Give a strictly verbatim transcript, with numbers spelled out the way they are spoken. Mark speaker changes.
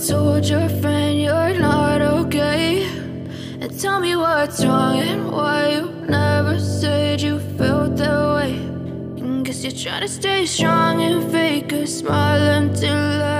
Speaker 1: told your friend you're not okay, and tell me what's wrong and why you never said you felt that way. And guess you're trying to stay strong and fake a smile until I